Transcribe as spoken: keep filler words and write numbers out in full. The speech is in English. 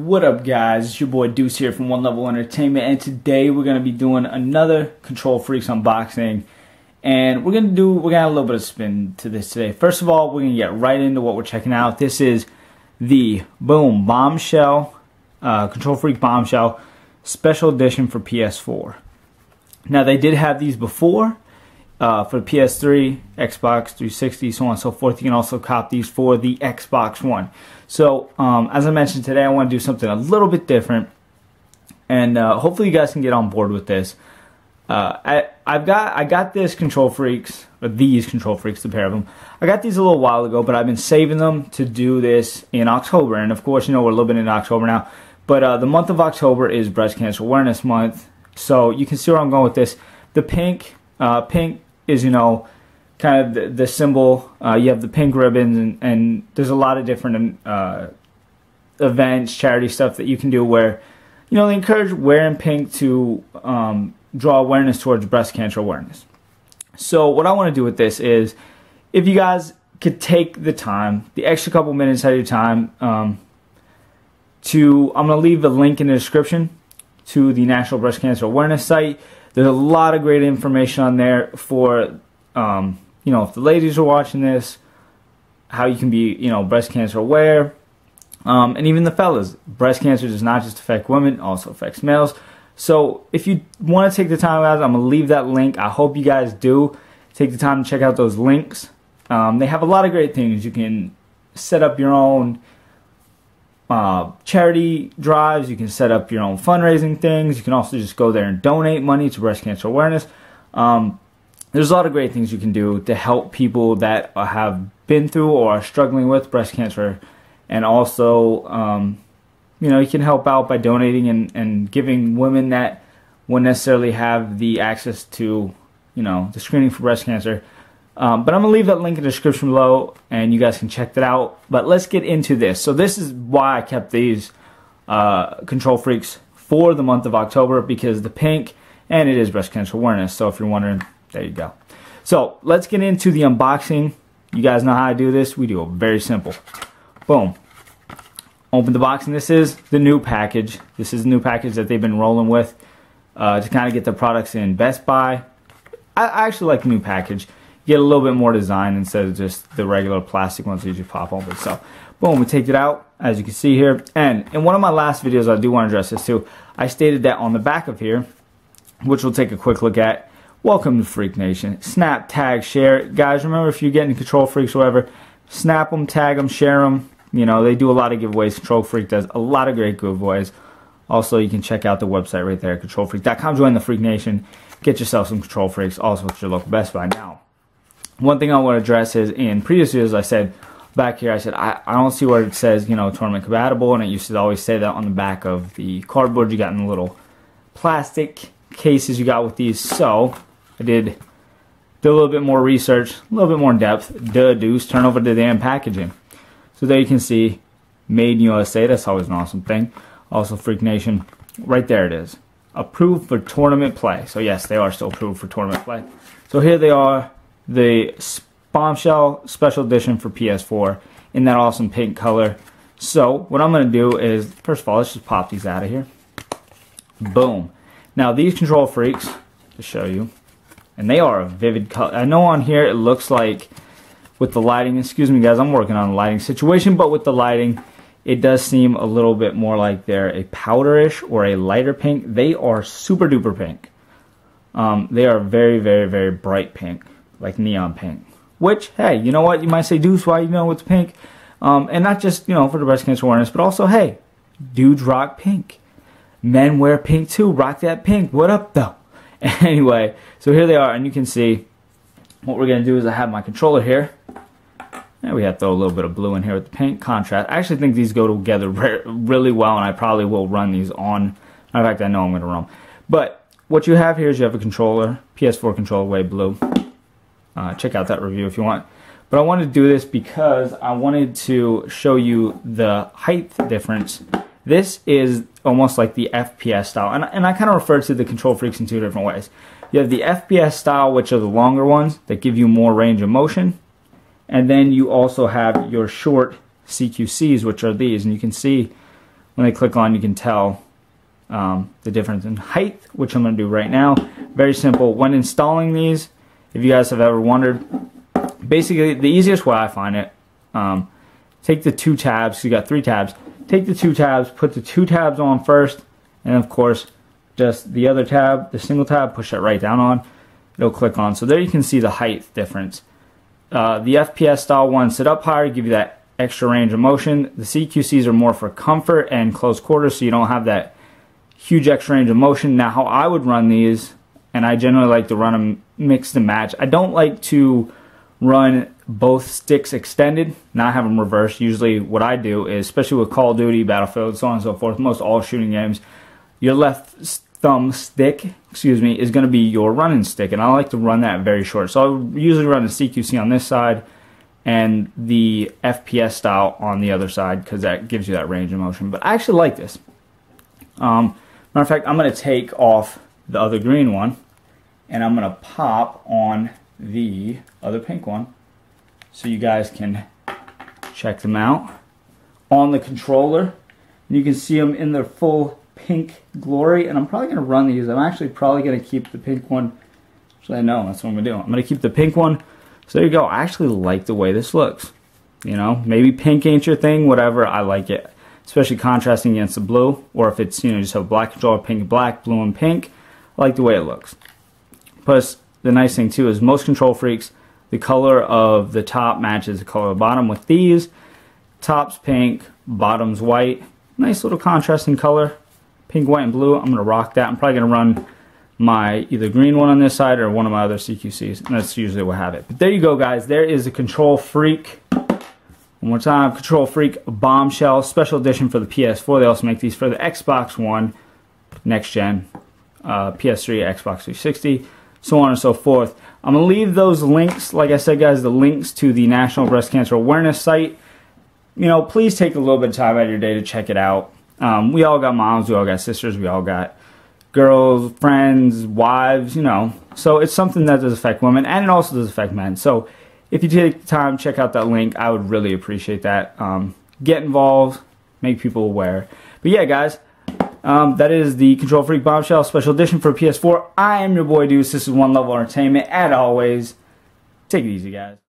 What up, guys? It's your boy Deuce here from One Level Entertainment, and today we're gonna be doing another KontrolFreek unboxing, and we're gonna do we're gonna have a little bit of spin to this today. First of all, we're gonna get right into what we're checking out. This is the Boom Bombshell, uh, KontrolFreek Bombshell Special Edition for P S four. Now they did have these before uh, for the P S three, Xbox three sixty, so on and so forth. You can also cop these for the Xbox One. So, um, as I mentioned today, I want to do something a little bit different, and uh, hopefully you guys can get on board with this. Uh, I, I've got I got this KontrolFreeks, or these KontrolFreeks, the pair of them. I got these a little while ago, but I've been saving them to do this in October, and of course, you know, we're a little bit in October now. But uh, the month of October is Breast Cancer Awareness Month, so you can see where I'm going with this. The pink, uh, pink is, you know, kind of the, the symbol. Uh, you have the pink ribbons, and, and there's a lot of different uh, events, charity stuff that you can do where, you know, they encourage wearing pink to um, draw awareness towards breast cancer awareness. So what I want to do with this is, if you guys could take the time, the extra couple minutes out of your time, um, to, I'm going to leave the link in the description to the National Breast Cancer Awareness site. There's a lot of great information on there for, um, you know, if the ladies are watching this, how you can be, you know, breast cancer aware. Um, and even the fellas. Breast cancer does not just affect women, it also affects males. So if you want to take the time, guys, I'm going to leave that link. I hope you guys do take the time to check out those links. Um, they have a lot of great things. You can set up your own uh, charity drives. You can set up your own fundraising things. You can also just go there and donate money to breast cancer awareness. Um, There's a lot of great things you can do to help people that have been through or are struggling with breast cancer. And also, um, you know, you can help out by donating and, and giving women that wouldn't necessarily have the access to, you know, the screening for breast cancer. Um, but I'm going to leave that link in the description below, and you guys can check that out. But let's get into this. So this is why I kept these uh, KontrolFreeks for the month of October, because the pink, and it is breast cancer awareness. So if you're wondering, there you go. So let's get into the unboxing. You guys know how I do this. We do it very simple. Boom. Open the box, and this is the new package. This is the new package that they've been rolling with uh, to kind of get their products in. Best Buy. I, I actually like the new package. You get a little bit more design instead of just the regular plastic ones that you just pop open. So, boom, we take it out, as you can see here. And in one of my last videos, I do want to address this too. I stated that on the back of here, which we'll take a quick look at. Welcome to Freak Nation. Snap, tag, share. Guys, remember, if you're getting KontrolFreeks or whatever, snap them, tag them, share them. You know, they do a lot of giveaways. KontrolFreek does a lot of great giveaways. Also, you can check out the website right there, Kontrol Freek dot com. Join the Freak Nation. Get yourself some KontrolFreeks. Also, at your local Best Buy. Now, one thing I want to address is, in previous videos, I said, back here, I said, I, I don't see where it says, you know, tournament compatible. And it used to always say that on the back of the cardboard you got in the little plastic cases you got with these. So I did do a little bit more research, a little bit more in depth. Duh, Deuce, turn over to the damn packaging. So there you can see, made in U S A. That's always an awesome thing. Also, Freak Nation, right there it is. Approved for tournament play. So yes, they are still approved for tournament play. So here they are, the Bombshell Special Edition for P S four in that awesome pink color. So what I'm going to do is, first of all, let's just pop these out of here. Boom. Now these KontrolFreeks, to show you, and they are a vivid color. I know on here it looks like, with the lighting, excuse me guys, I'm working on a lighting situation, but with the lighting, it does seem a little bit more like they're a powderish or a lighter pink. They are super duper pink. Um, they are very, very, very bright pink, like neon pink. Which, hey, you know what? You might say, Deuce, why you know it's pink? Um, and not just, you know, for the breast cancer awareness, but also, hey, dudes rock pink. Men wear pink too. Rock that pink. What up, though? Anyway, so here they are, and you can see what we're going to do is I have my controller here. And we have to throw a little bit of blue in here with the pink contrast. I actually think these go together re really well, and I probably will run these on. In fact, I know I'm going to run them. But what you have here is you have a controller, P S four controller, way blue. Uh, check out that review if you want. But I wanted to do this because I wanted to show you the height difference. This is almost like the F P S style, and, and I kind of refer to the KontrolFreeks in two different ways. You have the F P S style, which are the longer ones that give you more range of motion. And then you also have your short C Q Cs, which are these. And you can see when they click on, you can tell um, the difference in height, which I'm going to do right now. Very simple. When installing these, if you guys have ever wondered, basically the easiest way I find it, um, take the two tabs, so you got three tabs, take the two tabs, put the two tabs on first, and of course just the other tab, the single tab, push it right down on, it'll click on. So there you can see the height difference. Uh, the F P S style ones sit up higher, give you that extra range of motion. The C Q Cs are more for comfort and close quarters, so you don't have that huge extra range of motion. Now how I would run these, and I generally like to run them mixed and match. I don't like to run both sticks extended, not have them reversed. Usually what I do is, especially with Call of Duty, Battlefield, so on and so forth, most all shooting games, your left thumb stick, excuse me, is going to be your running stick, and I like to run that very short. So I'll usually run the C Q C on this side and the F P S style on the other side, because that gives you that range of motion. But I actually like this. Um, matter of fact, I'm going to take off the other green one, and I'm going to pop on the other pink one, so you guys can check them out on the controller. And you can see them in their full pink glory, and I'm probably going to run these. I'm actually probably going to keep the pink one. Actually, I know, that's what I'm going to do. I'm going to keep the pink one. So there you go. I actually like the way this looks. You know, maybe pink ain't your thing, whatever. I like it, especially contrasting against the blue, or if it's, you know, just have a black controller, pink and black, blue and pink. I like the way it looks. Plus, the nice thing too is most Control Freaks, the color of the top matches the color of the bottom. With these, top's pink, bottom's white. Nice little contrasting color. Pink, white, and blue. I'm going to rock that. I'm probably going to run my either green one on this side or one of my other C Q Cs, and that's usually what I have it. But there you go, guys. There is the KontrolFreek. One more time, KontrolFreek Bombshell special edition for the P S four. They also make these for the Xbox One, next gen, uh, P S three, Xbox three sixty, so on and so forth. I'm gonna leave those links, like I said, guys, the links to the National Breast Cancer Awareness site. You know, please take a little bit of time out of your day to check it out. Um, we all got moms, we all got sisters, we all got girls, friends, wives, you know. So it's something that does affect women, and it also does affect men. So if you take the time, check out that link. I would really appreciate that. Um, get involved, make people aware. But yeah, guys, um, that is the KontrolFreek Bombshell special edition for P S four. I am your boy Deuce. This is One Level Entertainment. As always, take it easy, guys.